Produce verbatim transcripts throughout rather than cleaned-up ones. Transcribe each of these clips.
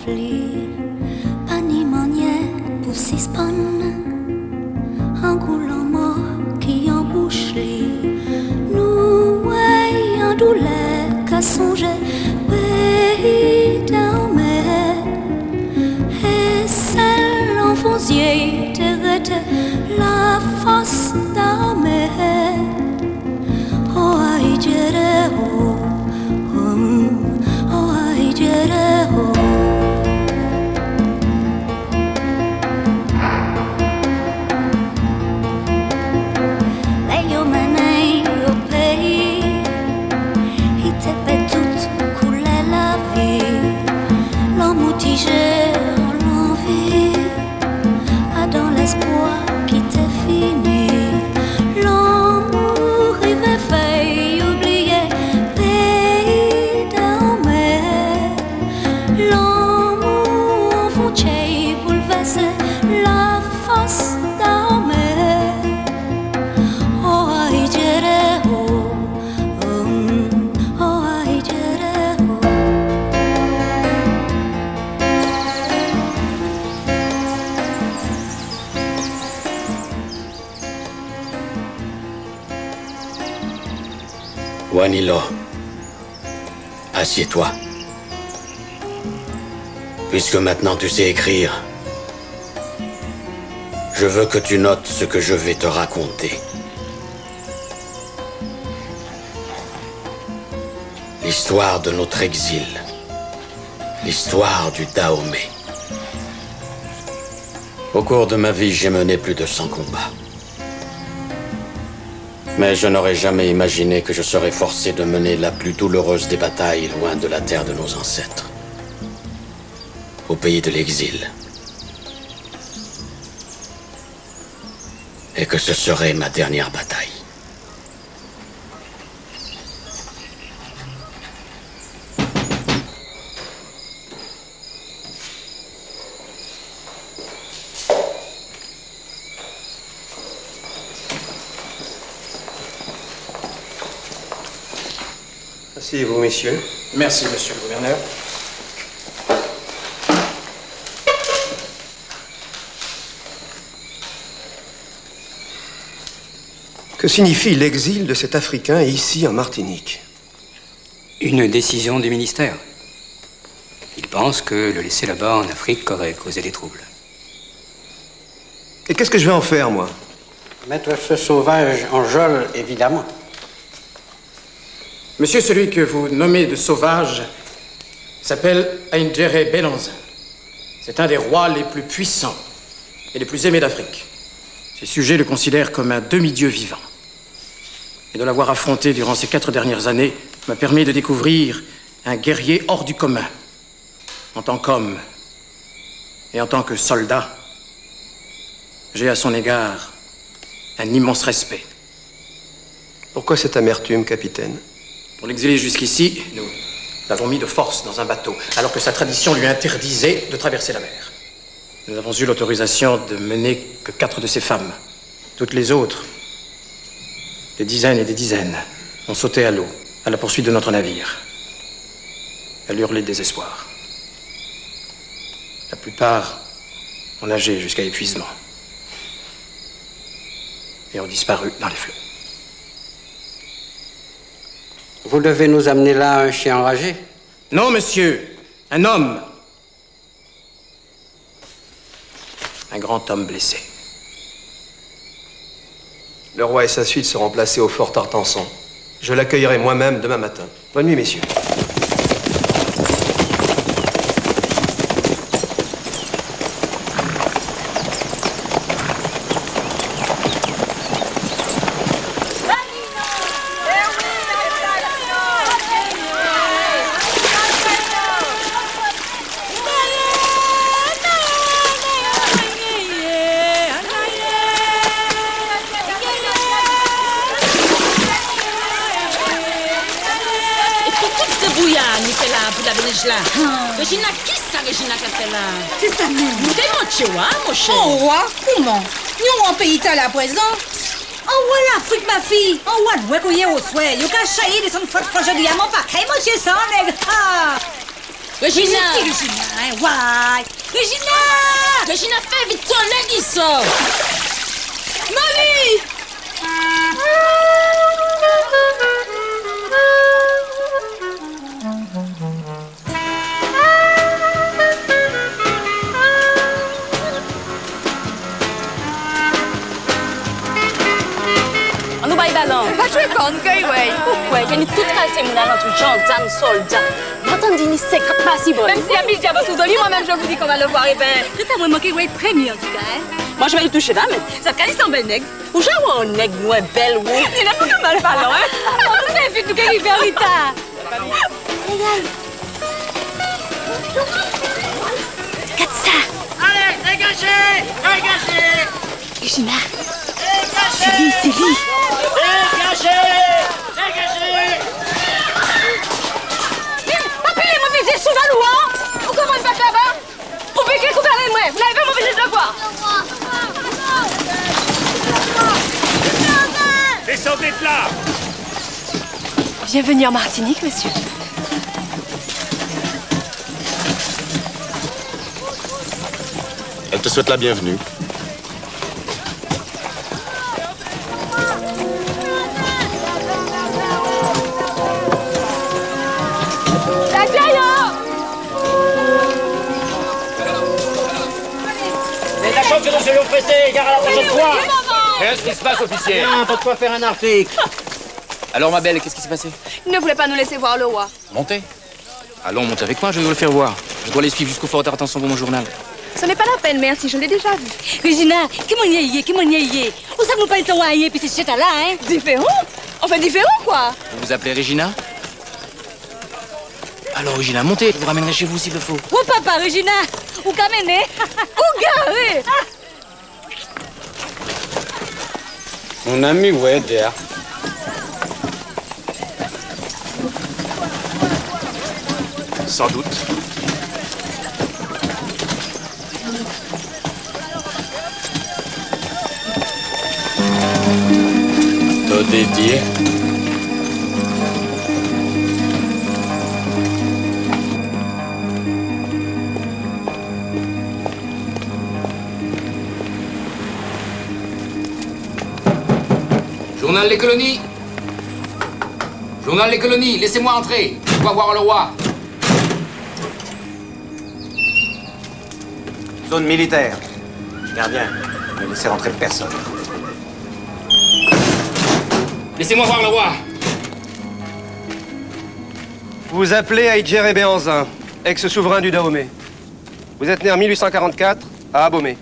pli, pas ni manière pour s'ispanne, un coulant mort qui en bouche li, nous voyons douleur qu'à songer, pays d'armée, et celle l'enfance vieille t'arrête la face d'armée. Oh, I did it, oh, oh, oh, I did it, oh. Lay your money, your pay. Il te fait tout couler la vie. L'homme outigé en l'envie, a dans l'espoir qui t'est fini. Wanilo, assieds-toi. Puisque maintenant tu sais écrire, je veux que tu notes ce que je vais te raconter. L'histoire de notre exil. L'histoire du Dahomey. Au cours de ma vie, j'ai mené plus de cent combats. Mais je n'aurais jamais imaginé que je serais forcé de mener la plus douloureuse des batailles loin de la terre de nos ancêtres. Au pays de l'exil. Et que ce serait ma dernière bataille. Asseyez-vous, messieurs. Merci, monsieur le gouverneur. Que signifie l'exil de cet Africain ici en Martinique? Une décision du ministère. Il pense que le laisser là-bas en Afrique aurait causé des troubles. Et qu'est-ce que je vais en faire, moi? Mettre ce sauvage en geôle, évidemment. Monsieur, celui que vous nommez de sauvage s'appelle Aindjere Belanza. C'est un des rois les plus puissants et les plus aimés d'Afrique. Ses sujets le considèrent comme un demi-dieu vivant. Et de l'avoir affronté durant ces quatre dernières années m'a permis de découvrir un guerrier hors du commun. En tant qu'homme et en tant que soldat, j'ai à son égard un immense respect. Pourquoi cette amertume, capitaine? Pour l'exiler jusqu'ici, nous l'avons mis de force dans un bateau, alors que sa tradition lui interdisait de traverser la mer. Nous n'avons eu l'autorisation de mener que quatre de ses femmes. Toutes les autres, des dizaines et des dizaines, ont sauté à l'eau, à la poursuite de notre navire. Elles hurlaient de désespoir. La plupart ont nagé jusqu'à épuisement et ont disparu dans les flots. Vous devez nous amener là un chien enragé? Non, monsieur. Un homme. Un grand homme blessé. Le roi et sa suite seront placés au fort Tartanson. Je l'accueillerai moi-même demain matin. Bonne nuit, messieurs. Regina, qui ça, Regina, qui fait là? C'est ça même. Nous démontrons, hein, mon cher? Oh, roi, comment? Nous, en pays italien à présent. Oh, voilà, l'Afrique, ma fille. Oh, ouais, nous, qu'on y est au souhait. Y'a qu'à chailler de son faute projet de diamant, pas qu'à monsieur sans, nègre. Ah! Regina! Regina, hein, ouais. Regina! Regina, fais vite ton nez, ça! Marie! On nous va y ballon. Pas jouer con, que ouais. Ouais, j'ai une toute cassée, mon allant, tout genre, dame, soldat. M'entendez, ni c'est pas si bon. Même si Ami dit à votre doli, moi-même je vous dis qu'on va le voir, et ben. Je t'ai manqué, ouais, très bien, en tout cas, hein. Moi, je vais y toucher, dame. Ça caille son bel nègre. Ou j'ai un nègre, ouais, belle, ouais. Il n'a pas mal ballon, hein. On nous fait vite, nous, qu'il fait Rita. Regarde. Regarde ça. Allez, dégagez! Dégagez! Regina. C'est lui, c'est lui. Dégagez! Dégagez! Papi, moi, visez sous la loi. Vous comprenez pas là-bas? Pour piquer, couvrir les moi. Vous n'avez pas m'empêché de le voir. Descendez de là! Bienvenue en Martinique, monsieur. Elle te souhaite la bienvenue. La chance que nous soyons pressés, gare à la prochaine fois! Qu'est-ce qui se passe, officier? Non, pas de quoi faire un article. Alors, ma belle, qu'est-ce qui s'est passé? Il ne voulait pas nous laisser voir le roi. Montez. Allons, montez avec moi, je vais vous le faire voir. Je dois les suivre jusqu'au fort d'attention pour mon journal. Ce n'est pas la peine, merci, je l'ai déjà vu. Regina, comment y est, comment y est? Où ça nous pas le temps à y puis c'est là, hein? Différent? Enfin, différent, quoi. Vous vous appelez Regina? Alors, Regina, montez, je vous ramènerai chez vous s'il le faut. Oh, papa, Regina! Où camène? Où garé? Mon ami, ouais, there. Sans doute. Te dédié. Journal des colonies. Journal des colonies, laissez-moi entrer. Je dois voir le roi. Zone militaire. Gardien, ne laissez rentrer personne. Laissez-moi voir le roi. Vous vous appelez Aïdjere Béhanzin, ex-souverain du Dahomey. Vous êtes né en mille huit cent quarante-quatre à Abomey.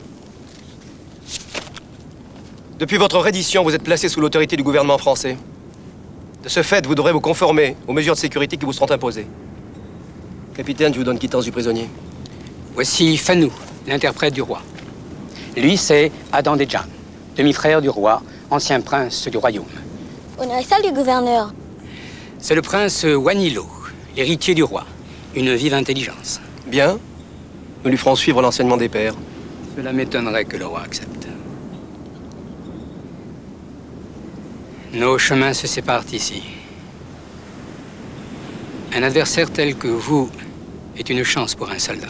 Depuis votre reddition, vous êtes placé sous l'autorité du gouvernement français. De ce fait, vous devrez vous conformer aux mesures de sécurité qui vous seront imposées. Capitaine, je vous donne quittance du prisonnier. Voici Fanou, l'interprète du roi. Lui, c'est Adam Dejan, demi-frère du roi, ancien prince du royaume. On est salle du gouverneur. C'est le prince Wanilo, l'héritier du roi. Une vive intelligence. Bien. Nous lui ferons suivre l'enseignement des pères. Cela m'étonnerait que le roi accepte. Nos chemins se séparent ici. Un adversaire tel que vous est une chance pour un soldat.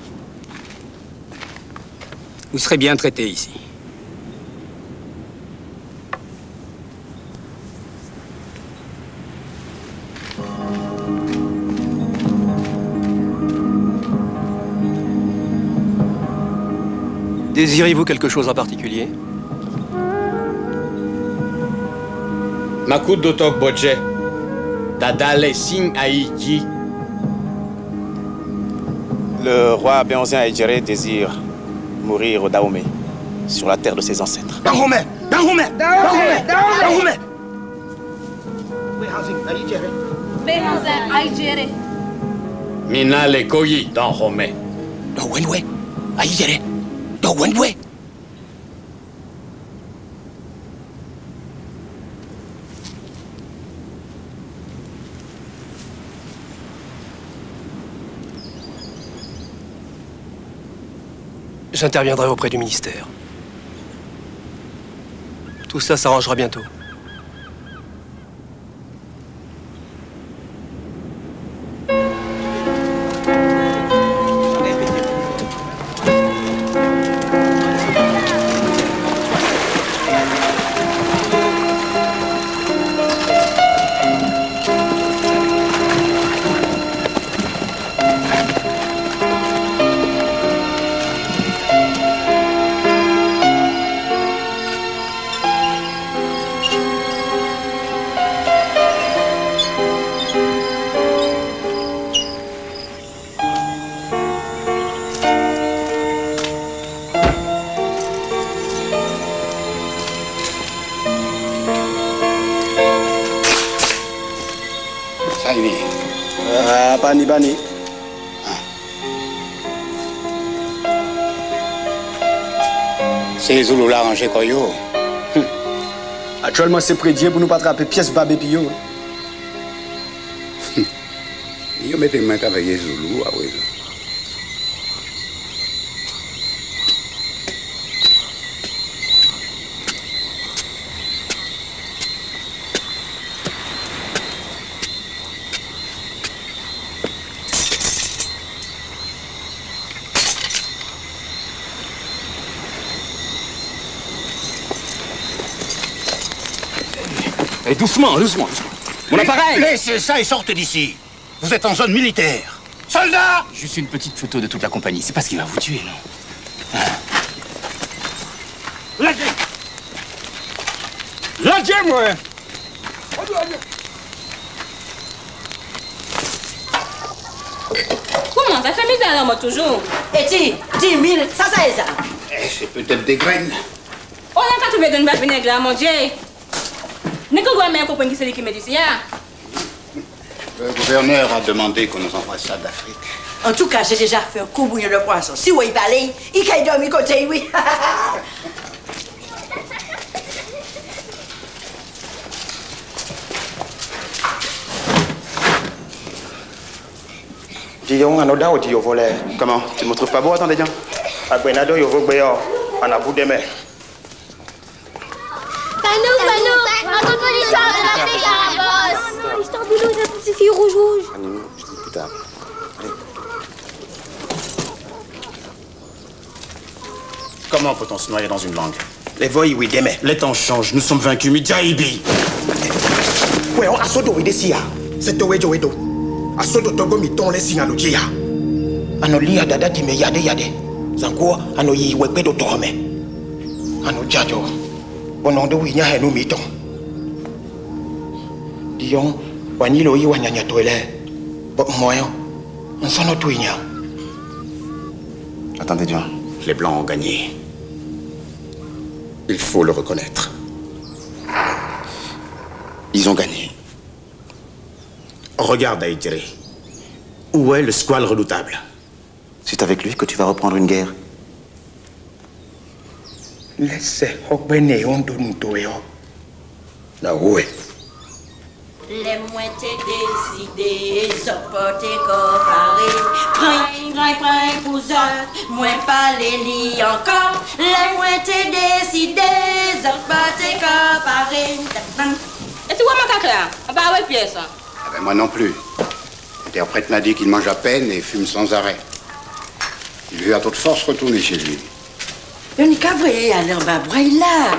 Vous serez bien traité ici. Désirez-vous quelque chose en particulier? Makut dotok boje. Dadale sing aïki. Le roi Béhanzin Aïdjere désire mourir au Dahomey, sur la terre de ses ancêtres. Dahomey! Dahomey! Dahomey! Dahomey! Béhanzin Aïdjere. Mina le koyi dans Romé. Dowenwe. Aïdjere. Dowenwe. J'interviendrai auprès du ministère. Tout ça s'arrangera bientôt. bani bani. C'est les Zoulous l'arrangé Koyo. Actuellement, c'est prédié pour nous pas attraper pièce babé pio. Yo mette main avec les Zoulous, ah oui. Et doucement, doucement, doucement. Mon appareil! Laissez ça et sortez d'ici. Vous êtes en zone militaire. Soldats! Juste une petite photo de toute la compagnie. C'est pas ce qui va vous tuer, non? Lâchez! Lâchez, moi! Comment ça fait misère, moi, toujours? Et tu, dix mille, ça, ça est ça. Eh, c'est peut-être des graines. On n'a pas trouvé d'une base vinaigre, mon Dieu. N'est-ce que vous-même comprenez qui c'est qui me dit ça? Le gouverneur a demandé qu'on nous envoie ça d'Afrique. En tout cas, j'ai déjà fait un coup bouillon de poisson. Si vous y parlez, il caille dormir côté, oui. Dion, on a d'où tu volé. Comment? Tu me trouves pas beau, attendez, Dion? À Grenado, il faut que on a bout de mer. Panou, Panou, raconte-moi l'histoire de l'Afrique, Carabosse. Non, l'histoire de l'eau, la petite fille rouge-rouge. Je dis plus tard. Comment peut-on se noyer dans une langue? Les voyous, oui, demain. Les temps changent, nous sommes vaincus, Midjaïbi. Ouais, on a sodo, oui, des c'est toi, Joe, Edo. A sodo, togo, mi ton, les signes à l'outil. Ano lia dada, ti me yade, yade. Zanko, ano yi, wekwe do tome. Ano jajo. Bonondo, oui, nya, henu, mi ton. Dion, wanilo, yi, wanyanya, toile. Bok, moyen. On s'en a tout, attendez, Dion. Les Blancs ont gagné. Il faut le reconnaître. Ils ont gagné. Regarde, Aïdjéré. Où est le squale redoutable? C'est avec lui que tu vas reprendre une guerre. Laissez Hokbene Ondo Nutoyo. Là où est? Les moitiés décidées, supporter comparé. Prin, prin, prin, cousin, moins pas les lits encore. Les moitiés décidées, supporter comparé. Et tu vois mon caca? Ah bah ouais, pièce. Ah ben moi non plus. L'interprète m'a dit qu'il mange à peine et fume sans arrêt. Il veut à toute force retourner chez lui. On n'y qu'à voir aller en bas, braille là.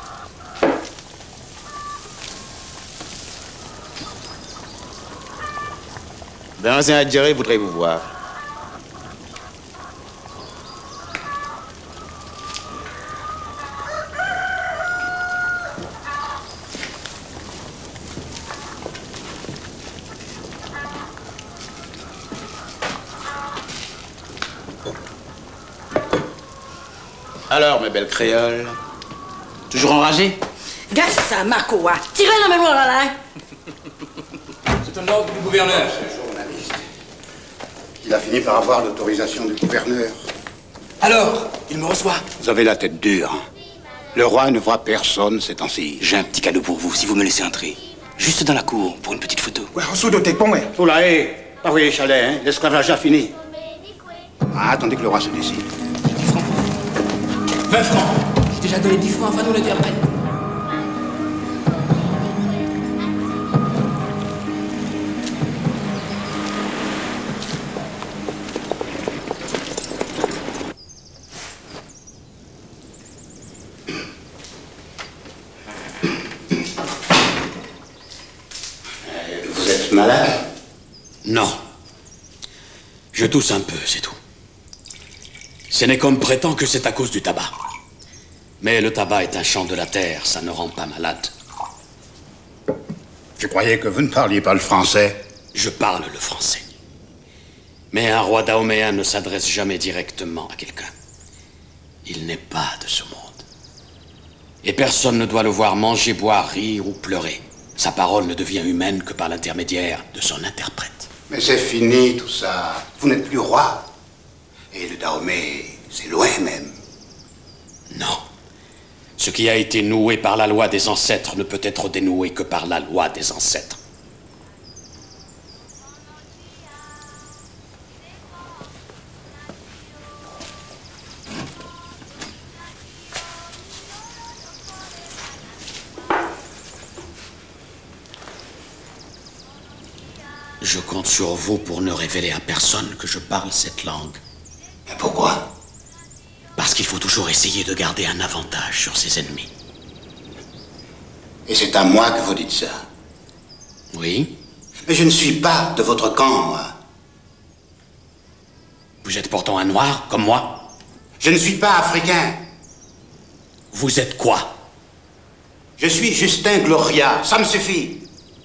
Ben, un Aïdjéré voudrait vous voir. Alors, mes belles créoles, toujours enragées? Gasse ça, Makoa. Tirez la mémoire là. C'est un ordre du gouverneur. Journaliste. Il a fini par avoir l'autorisation du gouverneur. Alors, il me reçoit. Vous avez la tête dure. Le roi ne voit personne ces temps-ci. J'ai un petit cadeau pour vous, si vous me laissez entrer. Juste dans la cour, pour une petite photo. Ouais, on de tes ponts, Tout là, hé. Pas voyez chalet, hein. L'esclavage a fini. Ah, attendez que le roi se décide. dix francs. vingt francs. J'ai déjà donné dix francs à Fanou l'interprète. Vous êtes malade? Non. Je tousse un peu, c'est tout. Ce n'est comme prétend que c'est à cause du tabac. Mais le tabac est un champ de la terre, ça ne rend pas malade. Je croyais que vous ne parliez pas le français. Je parle le français. Mais un roi dahoméen ne s'adresse jamais directement à quelqu'un. Il n'est pas de ce monde. Et personne ne doit le voir manger, boire, rire ou pleurer. Sa parole ne devient humaine que par l'intermédiaire de son interprète. Mais c'est fini tout ça. Vous n'êtes plus roi. Et le Dahomey, c'est loin même. Non. Ce qui a été noué par la loi des ancêtres ne peut être dénoué que par la loi des ancêtres. Je compte sur vous pour ne révéler à personne que je parle cette langue. Mais pourquoi? Parce qu'il faut toujours essayer de garder un avantage sur ses ennemis. Et c'est à moi que vous dites ça? Oui. Mais je ne suis pas de votre camp, moi. Vous êtes pourtant un noir, comme moi? Je ne suis pas africain. Vous êtes quoi? Je suis Justin Gloria, ça me suffit.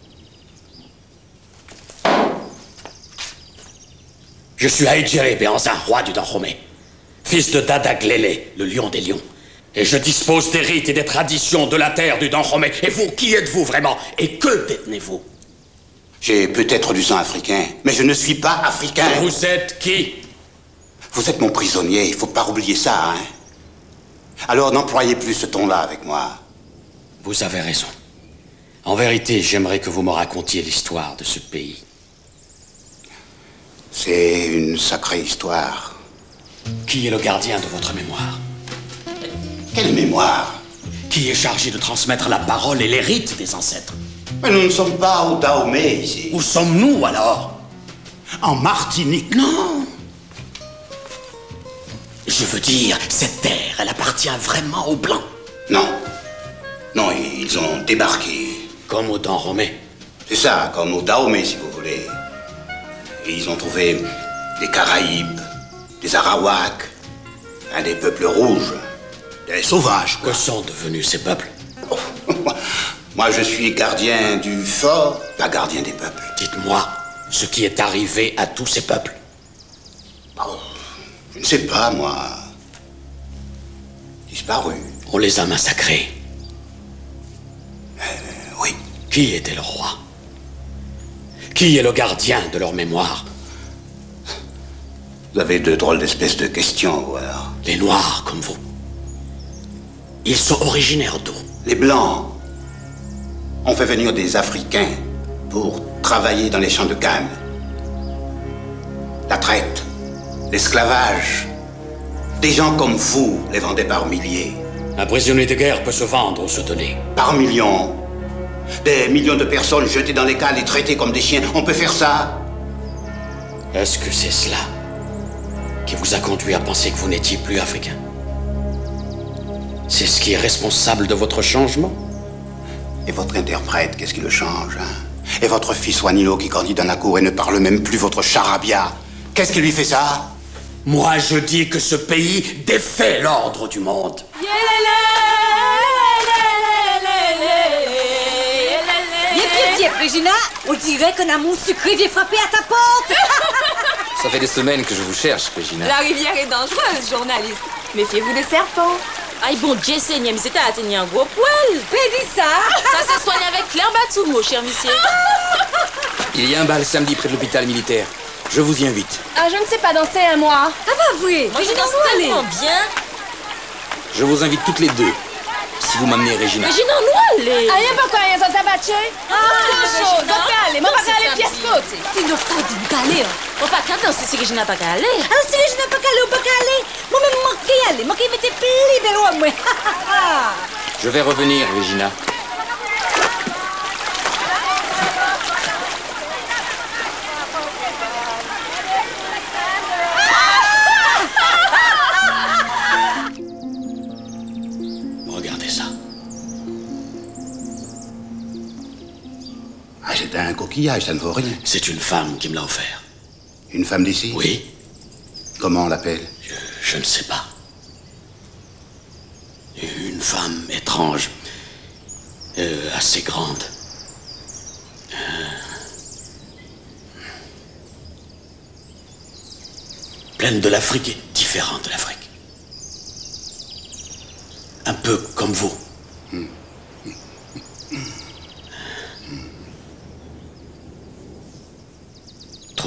Je suis Aïdjéré Béhanzin, roi du Dahomey, fils de Dada Glélé, le lion des lions. Et je dispose des rites et des traditions de la terre du Dahomey. Et vous, qui êtes-vous vraiment? Et que détenez-vous? J'ai peut-être du sang africain, mais je ne suis pas africain. Vous êtes qui? Vous êtes mon prisonnier, il faut pas oublier ça, hein. Alors n'employez plus ce ton-là avec moi. Vous avez raison. En vérité, j'aimerais que vous me racontiez l'histoire de ce pays. C'est une sacrée histoire. Qui est le gardien de votre mémoire? Quelle mémoire? Qui est chargé de transmettre la parole et les rites des ancêtres? Mais nous ne sommes pas au Dahomey ici. Où sommes-nous alors? En Martinique. Non. Je veux dire, cette terre, elle appartient vraiment aux Blancs. Non. Non, ils ont débarqué. Comme au Dahomey. C'est ça, comme au Dahomey, si vous voulez. Et ils ont trouvé des Caraïbes, des Arawaks, hein, des peuples rouges, des sauvages. Quoi. Que sont devenus ces peuples? Oh, moi, je suis gardien du fort, pas gardien des peuples. Dites-moi ce qui est arrivé à tous ces peuples. Oh, je ne sais pas, moi. Disparu. On les a massacrés. Euh, oui. Qui était le roi? Qui est le gardien de leur mémoire? Vous avez de drôles d'espèces de questions, ou alors? Les Noirs, comme vous. Ils sont originaires d'où? Les Blancs. On fait venir des Africains pour travailler dans les champs de canne. La traite, l'esclavage. Des gens comme vous les vendaient par milliers. Un prisonnier de guerre peut se vendre ou se donner. Par millions. Des millions de personnes jetées dans les cales et traitées comme des chiens. On peut faire ça? Est-ce que c'est cela qui vous a conduit à penser que vous n'étiez plus africain? C'est ce qui est responsable de votre changement? Et votre interprète, qu'est-ce qui le change, hein? Et votre fils Wanilo qui grandit dans la cour et ne parle même plus votre charabia, qu'est-ce qui lui fait ça? Moi, je dis que ce pays défait l'ordre du monde. Regina, on dirait qu'un amour sucré vient frapper à ta porte. Ça fait des semaines que je vous cherche, Regina. La rivière est dangereuse, journaliste. Méfiez-vous des serpents. Aïe bon Dieu Seigneur, mais c'était à tenir un gros poil. Fais dis ça. Ça se soigne avec Claire Batsoumo, cher monsieur. Il y a un bal samedi près de l'hôpital militaire. Je vous y invite. Ah, je ne sais pas danser, hein, moi. Ah bah oui. Moi, je danse tellement bien. Je vous invite toutes les deux. Si vous m'amenez Regina. Regina, nous allez. Ah, y'a pas quoi, y'a ça tabaché. Ah, chose. On peut aller. Moi, pas qu'à aller pièce côté. C'est une fois d'une galère. On pas qu'à danser si Regina pas qu'à aller. Ah, si Regina pas qu'à aller, on pas qu'à aller. Moi-même, manqué y aller. Manqué mettre plus belle moi. Je vais revenir, Regina. Regardez ça. Ah, c'est un coquillage, ça ne vaut rien. C'est une femme qui me l'a offert. Une femme d'ici? Oui. Comment on l'appelle? je, je ne sais pas. Une femme étrange. Euh, assez grande. Euh... Pleine de l'Afrique et différente de l'Afrique. Un peu comme vous. Mmh. Trop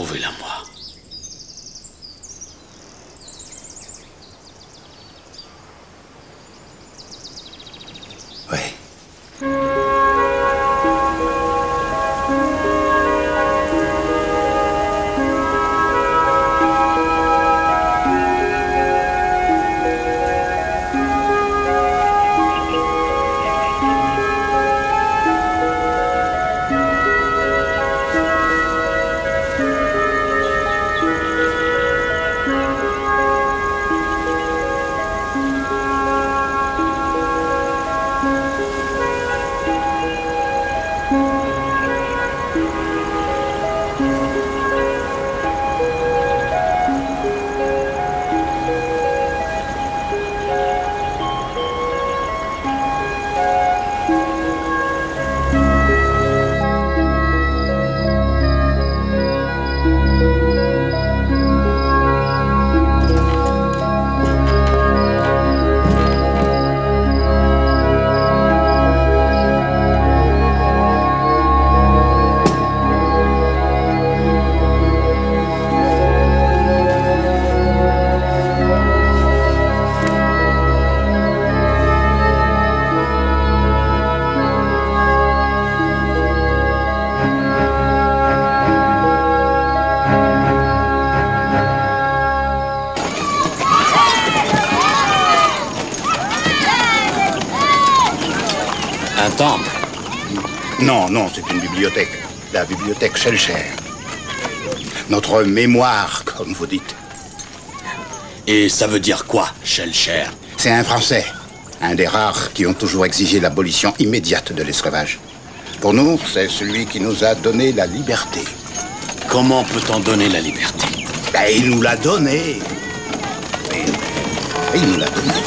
Un temple? Non, non, c'est une bibliothèque. La bibliothèque Schellcher. Notre mémoire, comme vous dites. Et ça veut dire quoi, Schellcher? C'est un Français. Un des rares qui ont toujours exigé l'abolition immédiate de l'esclavage. Pour nous, c'est celui qui nous a donné la liberté. Comment peut-on donner la liberté? Ben, il nous l'a donnée. Oui, il nous l'a donnée.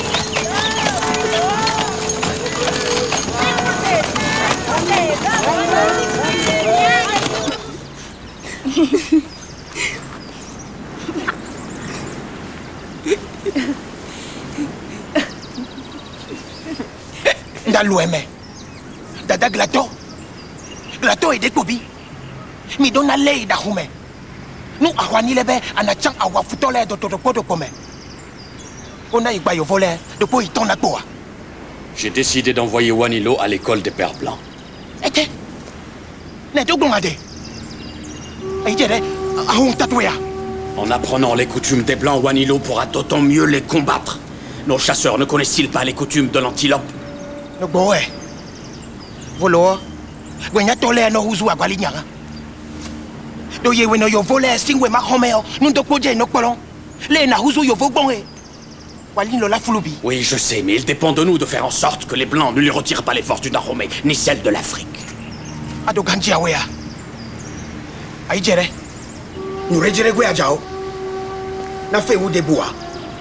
Ndaloueme. Dada glato. Glato et décobi. Mi donna lei da hume. Nous awani lebe anachang awa futole do to podo kome. On a igba yo volé de po iton na toa. J'ai décidé d'envoyer Wanilo à l'école des Pères Blancs. Ete. Ne do glongade. Aïdere ahun tatouya. En apprenant les coutumes des Blancs, Wanilo pourra d'autant mieux les combattre. Nos chasseurs ne connaissent-ils pas les coutumes de l'antilope? No boy. Volo. Gwenya tole no huzu agwali nyanga. Do ye weno yo volé singwe ma homeo, nundo koje no kolon. Le na huzu yo vogbonge. Wali lo la fulubi. Oui, je sais, mais il dépend de nous de faire en sorte que les Blancs ne lui retirent pas les forces du Dahomey, ni celles de l'Afrique. Ado ganji awea. Aïdere. Nous rejere gwe ajao. Na fe ou de bois.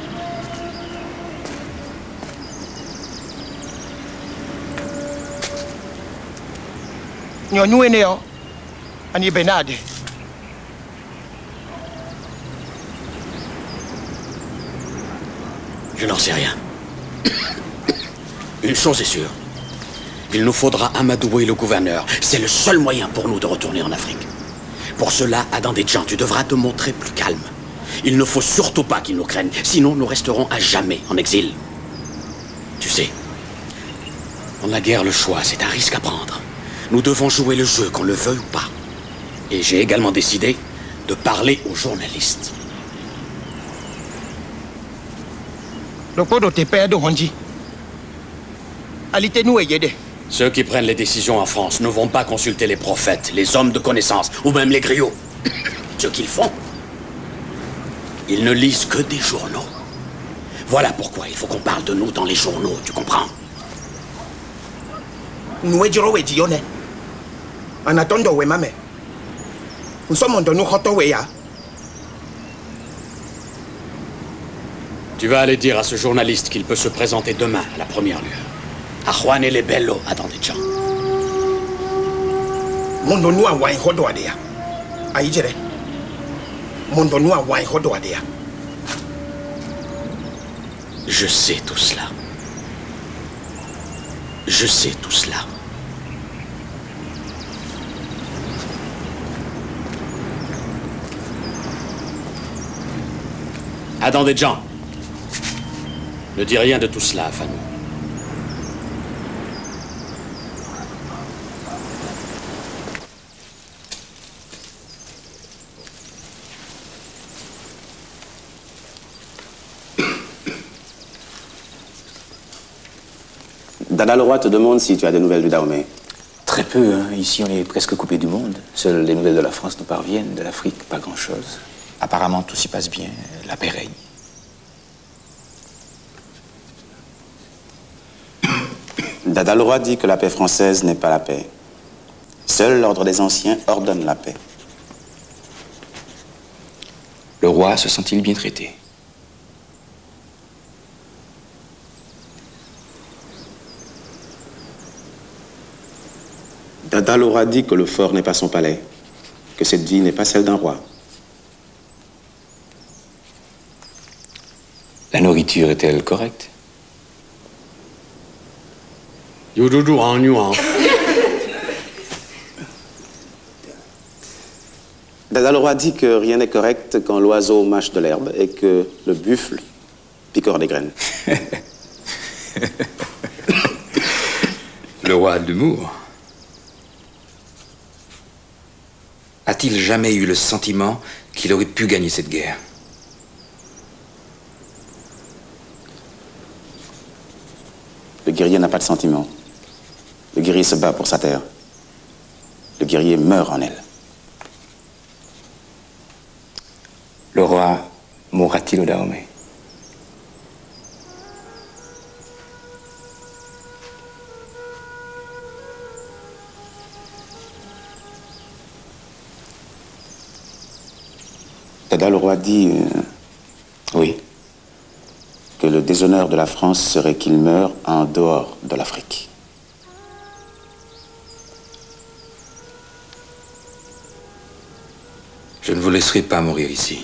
Nyonyu eneo. Ani benade. Je n'en sais rien. Une chose est sûre. Il nous faudra amadouer le gouverneur. C'est le seul moyen pour nous de retourner en Afrique. Pour cela, Adandéjan, tu devras te montrer plus calme. Il ne faut surtout pas qu'ils nous craignent, sinon nous resterons à jamais en exil. Tu sais, on n'a guère le choix, c'est un risque à prendre. Nous devons jouer le jeu, qu'on le veuille ou pas. Et j'ai également décidé de parler aux journalistes. Le podo te père de Honji. Alité nous yede. Ceux qui prennent les décisions en France ne vont pas consulter les prophètes, les hommes de connaissance, ou même les griots. Ce qu'ils font, ils ne lisent que des journaux. Voilà pourquoi il faut qu'on parle de nous dans les journaux, tu comprends? Nous ejiro ejione. Anatondo we mame. Nous sommes en nous hoto we ya. Tu vas aller dire à ce journaliste qu'il peut se présenter demain à la première lueur. À Juan et les Bello, à Dandéjan. Mondo nous a wai hodo adea. Aïdere. Mondo nous a wai hodo adea. Je sais tout cela. Je sais tout cela. Adandéjan. Ne dis rien de tout cela, Fanou. Dada Leroy te demande si tu as des nouvelles du Dahomey. Très peu, hein. Ici on est presque coupé du monde. Seules les nouvelles de la France nous parviennent, de l'Afrique, pas grand-chose. Apparemment tout s'y passe bien, la paix règne. Dada Leroy dit que la paix française n'est pas la paix. Seul l'ordre des anciens ordonne la paix. Le roi se sent-il bien traité? Dada Leroy dit que le fort n'est pas son palais, que cette vie n'est pas celle d'un roi. La nourriture est-elle correcte? Youdoudou en nuant. Dada Leroy dit que rien n'est correct quand l'oiseau mâche de l'herbe et que le buffle picore des graines. Le roi a de l'humour. A-t-il jamais eu le sentiment qu'il aurait pu gagner cette guerre? Le guerrier n'a pas de sentiment. Le guerrier se bat pour sa terre. Le guerrier meurt en elle. Le roi mourra-t-il au Dahomey? Dada le roi dit, euh, oui, que le déshonneur de la France serait qu'il meure en dehors de l'Afrique. Je ne vous laisserai pas mourir ici.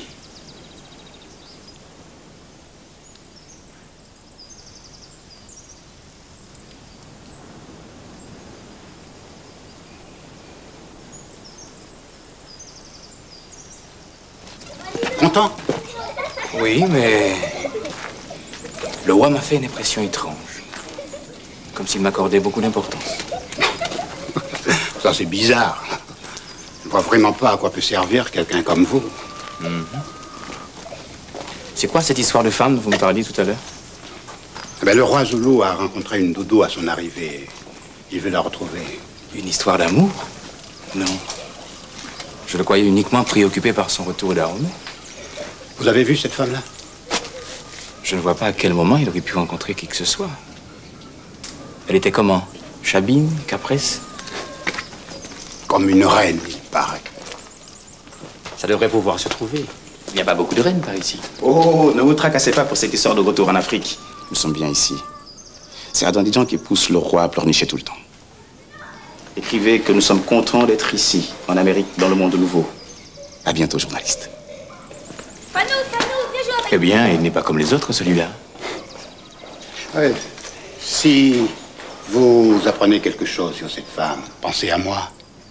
Content? Oui, mais le roi m'a fait une impression étrange. Comme s'il m'accordait beaucoup d'importance. Ça, c'est bizarre. Je ne vois vraiment pas à quoi peut servir quelqu'un comme vous. Mm-hmm. C'est quoi cette histoire de femme dont vous me parliez tout à l'heure? Eh bien, le roi Zoulou a rencontré une doudou à son arrivée. Il veut la retrouver. Une histoire d'amour? Non. Je le croyais uniquement préoccupé par son retour au Dahomey. Vous avez vu cette femme-là? Je ne vois pas à quel moment il aurait pu rencontrer qui que ce soit. Elle était comment? Chabine? Capresse? Comme une reine, il paraît. Ça devrait pouvoir se trouver. Il n'y a pas beaucoup de reines par ici. Oh, ne vous tracassez pas pour cette histoire de retour en Afrique. Nous sommes bien ici. C'est Adandidjan qui pousse le roi à pleurnicher tout le temps. Écrivez que nous sommes contents d'être ici, en Amérique, dans le monde nouveau. À bientôt, journaliste. Fanou, Fanou, viens jouer avec Eh bien, il n'est pas comme les autres, celui-là. Ouais. Si vous apprenez quelque chose sur cette femme, pensez à moi.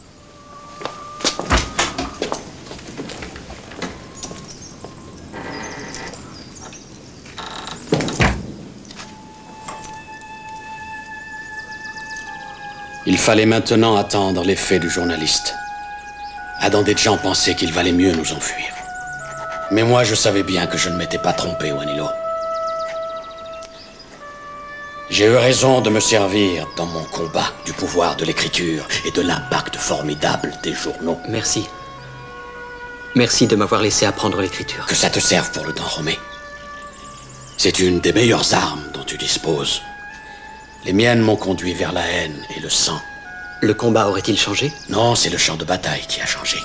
Il fallait maintenant attendre l'effet du journaliste. Adandidjan pensait qu'il valait mieux nous enfuir. Mais moi, je savais bien que je ne m'étais pas trompé, Wanilo. J'ai eu raison de me servir, dans mon combat, du pouvoir de l'écriture et de l'impact formidable des journaux. Merci. Merci de m'avoir laissé apprendre l'écriture. Que ça te serve pour le Dahomey. C'est une des meilleures armes dont tu disposes. Les miennes m'ont conduit vers la haine et le sang. Le combat aurait-il changé? Non, c'est le champ de bataille qui a changé.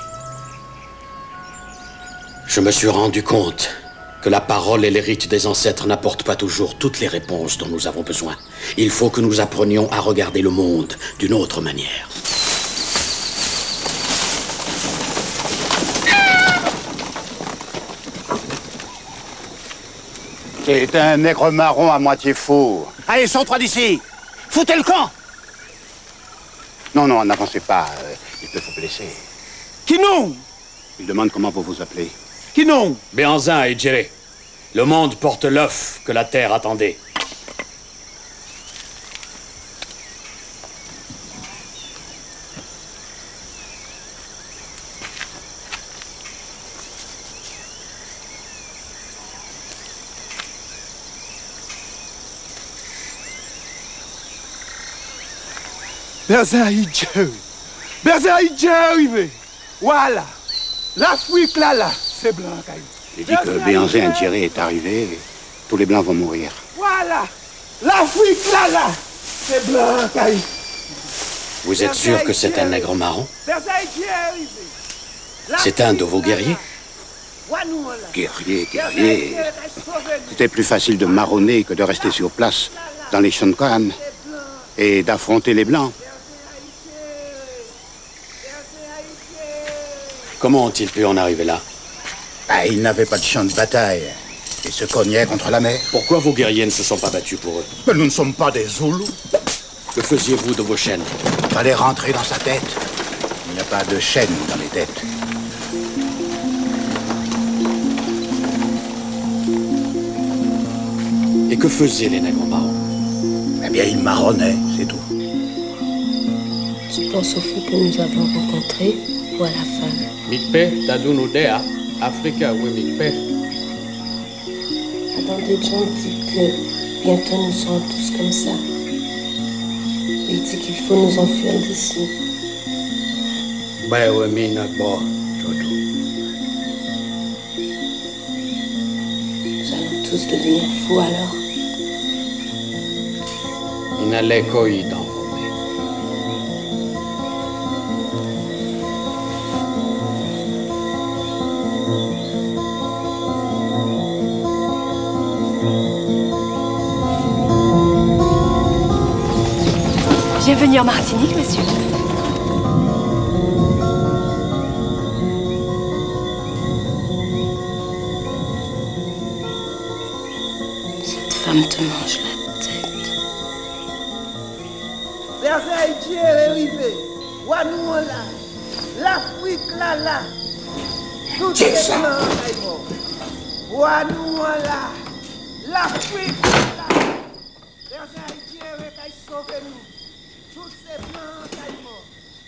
Je me suis rendu compte que la parole et les rites des ancêtres n'apportent pas toujours toutes les réponses dont nous avons besoin. Il faut que nous apprenions à regarder le monde d'une autre manière. C'est un nègre marron à moitié faux. Allez, sors-toi d'ici! Foutez le camp! Non, non, n'avancez pas. euh, Il peut vous blesser. Qui non? Il demande comment vous vous appelez. Qui non? Béanzin et Djéré. Le monde porte l'œuf que la terre attendait. Berzaïdjé. Berzaïdjé arrivé. Voilà. L'Afrique là, là, c'est blanc. Il dit que Béanzin Djéré est arrivé, tous les Blancs vont mourir. Voilà. L'Afrique là, là, c'est blanc. Vous êtes sûr que c'est un nègre marron? C'est un de vos guerriers? Guerrier, guerrier. C'était plus facile de marronner que de rester sur place dans les Shonkan et d'affronter les Blancs. Comment ont-ils pu en arriver là? Ah, ils n'avaient pas de champ de bataille. Ils se cognaient contre la mer. Pourquoi vos guerriers ne se sont pas battus pour eux? Mais nous ne sommes pas des Zoulous. Que faisiez-vous de vos chaînes? Il fallait rentrer dans sa tête. Il n'y a pas de chaîne dans les têtes. Et que faisaient les nègres marrons? Eh bien, ils marronnaient, c'est tout. Tu penses au fou que nous avons rencontré ou à la femme? Mikpe, Tadunudea, Africa, oui, Mikpe. Adandidjan dit que bientôt nous serons tous comme ça. Il dit qu'il faut nous enfuir d'ici. Ben oui, mais bon, Nous allons tous devenir fous alors. Il allait coï dans Bienvenue en Martinique, monsieur. Cette femme te mange la tête. Vers Haïti est arrivé. Wanou là. L'Afrique là là. Tout est là. Wanou là. L'Afrique là. Vers Haïti est arrivé. Sauver nous. Tout ces plans caïmans.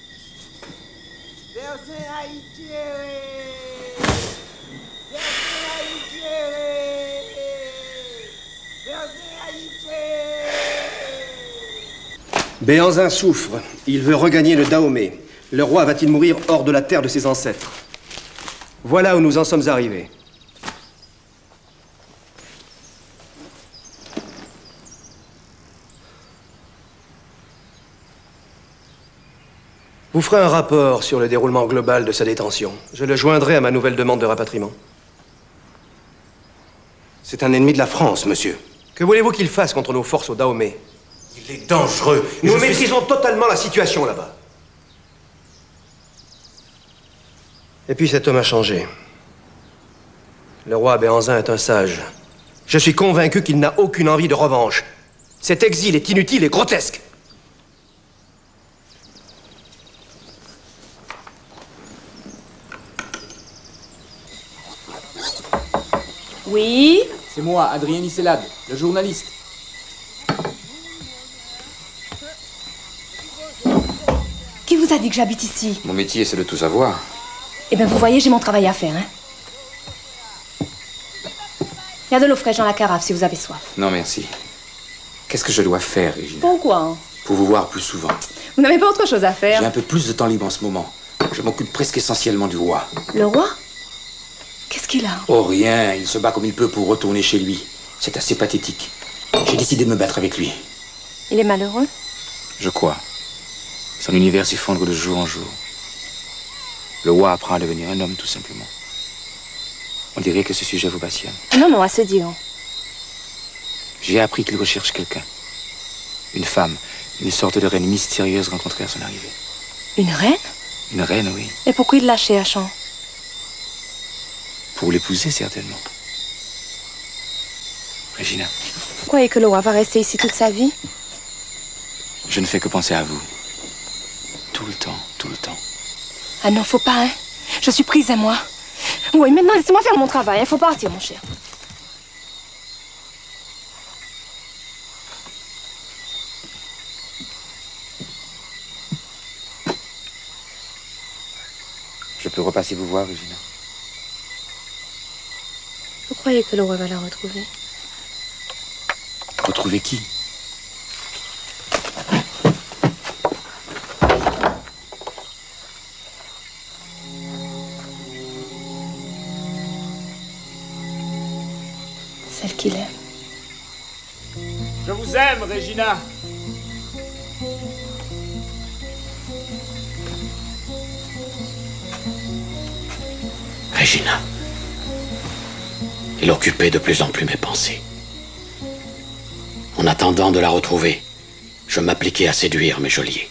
Vers Haïti est arrivé. Vers Haïti est arrivé. Vers Haïti. Béhanzin souffre. Il veut regagner le Dahomey. Le roi va-t-il mourir hors de la terre de ses ancêtres? Voilà où nous en sommes arrivés. Vous ferez un rapport sur le déroulement global de sa détention. Je le joindrai à ma nouvelle demande de rapatriement. C'est un ennemi de la France, monsieur. Que voulez-vous qu'il fasse contre nos forces au Dahomey? Il est dangereux. Nous maîtrisons suis... totalement la situation là-bas. Et puis cet homme a changé. Le roi Béhanzin est un sage. Je suis convaincu qu'il n'a aucune envie de revanche. Cet exil est inutile et grotesque. Oui? C'est moi, Adrien Nisselade, le journaliste. Qui vous a dit que j'habite ici? Mon métier, c'est de tout savoir. Eh bien, vous voyez, j'ai mon travail à faire, hein. Il y a de l'eau fraîche dans la carafe si vous avez soif. Non, merci. Qu'est-ce que je dois faire, Régine? Pourquoi? Pour vous voir plus souvent. Vous n'avez pas autre chose à faire? J'ai un peu plus de temps libre en ce moment. Je m'occupe presque essentiellement du roi. Le roi? Qu'est-ce qu'il a? Oh, rien. Il se bat comme il peut pour retourner chez lui. C'est assez pathétique. J'ai décidé de me battre avec lui. Il est malheureux? Je crois. Son univers s'effondre de jour en jour. Le roi apprend à devenir un homme, tout simplement. On dirait que ce sujet vous passionne. Non, non, assez dit. J'ai appris qu'il recherche quelqu'un. Une femme. Une sorte de reine mystérieuse rencontrée à son arrivée. Une reine? Une reine, oui. Et pourquoi il la cherche, hein? Pour l'épouser, certainement. Regina. Vous croyez que le roi va rester ici toute sa vie? Je ne fais que penser à vous. Tout le temps, tout le temps. Ah non, faut pas, hein. Je suis prise à moi. Oui, maintenant, laissez-moi faire mon travail. Il faut partir, mon cher. Je peux repasser vous voir, Regina. Vous croyez que le roi va la retrouver? Retrouver qui? Celle qu'il aime. Je vous aime, Regina. Regina. Il occupait de plus en plus mes pensées. En attendant de la retrouver, je m'appliquais à séduire mes geôliers.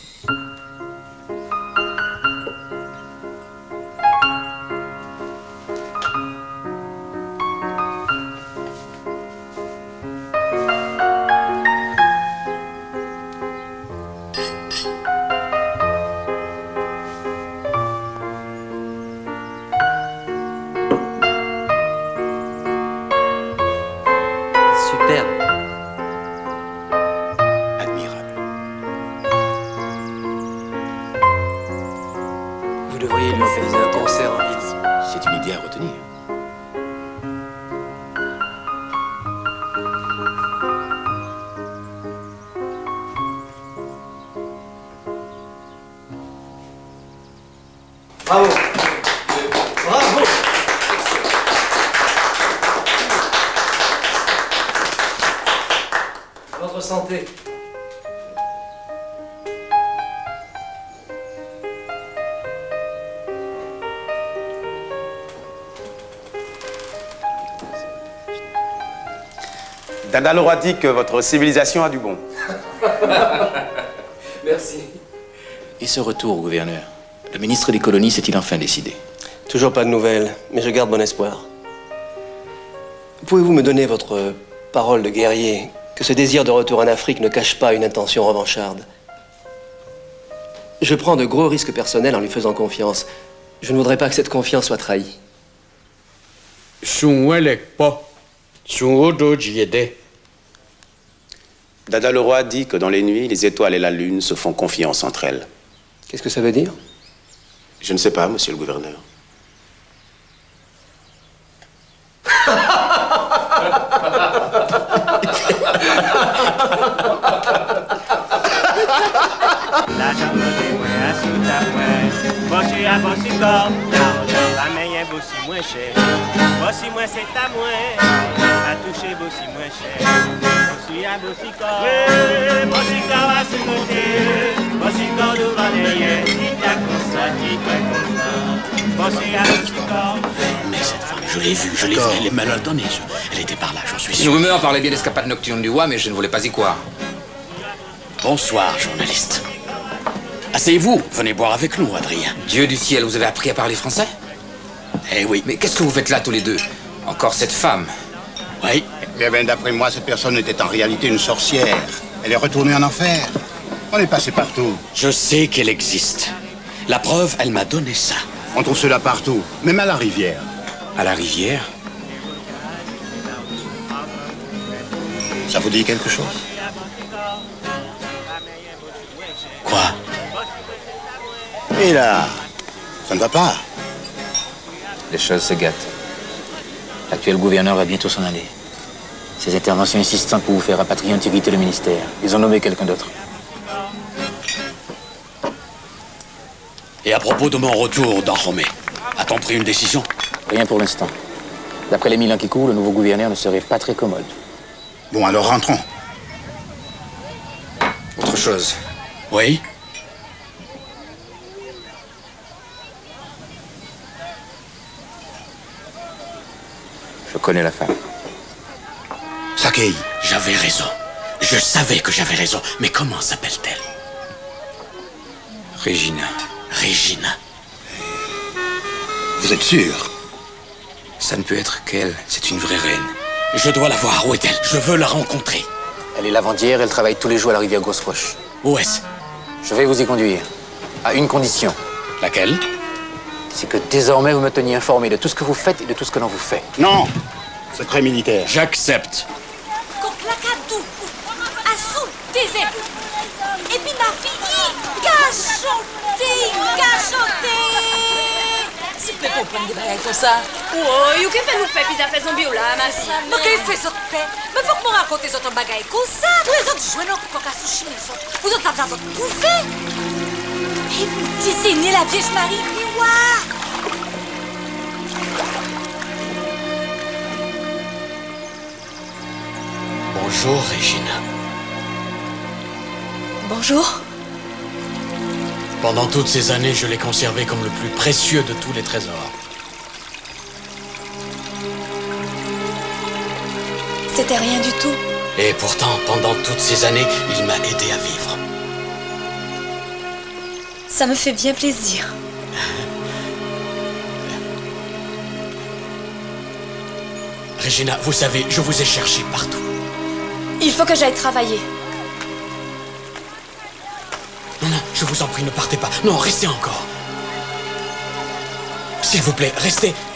votre santé. Dada Leroy dit que votre civilisation a du bon. Merci. Et ce retour, gouverneur? Le ministre des colonies s'est-il enfin décidé? Toujours pas de nouvelles, mais je garde bon espoir. Pouvez-vous me donner votre parole de guerrier que ce désir de retour en Afrique ne cache pas une intention revancharde? Je prends de gros risques personnels en lui faisant confiance. Je ne voudrais pas que cette confiance soit trahie. Dada Leroy dit que dans les nuits, les étoiles et la lune se font confiance entre elles. Qu'est-ce que ça veut dire? Je ne sais pas, monsieur le gouverneur. La jambe de moi à sous ta pointe. Bossi à bossi comme l'argent, la meilleure bossi moins cher. Bossi moins c'est à moi, à toucher bossi moins cher. Bossi à bossi comme, bossi comme à ce côté. Bossi comme devant derrière, qui t'a comme ça, qui t'a comme ça. Bossi à bossi comme. Mais cette femme, je l'ai vue, je l'ai vue, elle est mal donnée. Elle était par là, j'en suis sûr. Une rumeur parlait bien d'escapade nocturne du roi, mais je ne voulais pas y croire. Bonsoir, journaliste. Asseyez-vous, venez boire avec nous, Adrien. Dieu du ciel, vous avez appris à parler français? Eh oui. Mais qu'est-ce que vous faites là, tous les deux? Encore cette femme? Oui. Eh bien, d'après moi, cette personne était en réalité une sorcière. Elle est retournée en enfer. On est passé partout. Je sais qu'elle existe. La preuve, elle m'a donné ça. On trouve cela partout, même à la rivière. À la rivière? Ça vous dit quelque chose? Quoi? Et là, ça ne va pas. Les choses se gâtent. L'actuel gouverneur va bientôt s'en aller. Ses interventions insistantes pour vous faire rapatrier ont irrité le ministère. Ils ont nommé quelqu'un d'autre. Et à propos de mon retour dans Romé, a-t-on pris une décision? Rien pour l'instant. D'après les mille ans qui courent, le nouveau gouverneur ne serait pas très commode. Bon, alors rentrons. Autre chose. Oui? Je connais la femme. Sakei. J'avais raison. Je savais que j'avais raison. Mais comment s'appelle-t-elle? Regina. Regina. Vous êtes sûr? Ça ne peut être qu'elle. C'est une vraie reine. Je dois la voir. Où est-elle? Je veux la rencontrer. Elle est lavandière, elle travaille tous les jours à la rivière Grosse-Roche. Où est-ce? Je vais vous y conduire. À une condition. Laquelle? C'est que désormais vous me teniez informé de tout ce que vous faites et de tout ce que l'on vous fait. Non! Secret militaire. J'accepte. Et puis ma fille, gachoté, gachoté. Si vous comprendre des bagailles comme ça. Oui, ou qu'est-ce que nous fait puis ça fait zombie là, ma fille? Mais qu'est-ce que fait ça? Mais faut que me raconte les autres bagailles comme ça. Tous les autres jouent dans le coca sushi, mais vous autres ça vous autres pousser. Et vous dessinez la Vierge Marie, miroir. Bonjour, Regina. Bonjour. Pendant toutes ces années, je l'ai conservé comme le plus précieux de tous les trésors. C'était rien du tout. Et pourtant, pendant toutes ces années, il m'a aidé à vivre. Ça me fait bien plaisir. Regina, vous savez, je vous ai cherché partout. Il faut que j'aille travailler. Non, non, je vous en prie, ne partez pas. Non, restez encore. S'il vous plaît, restez.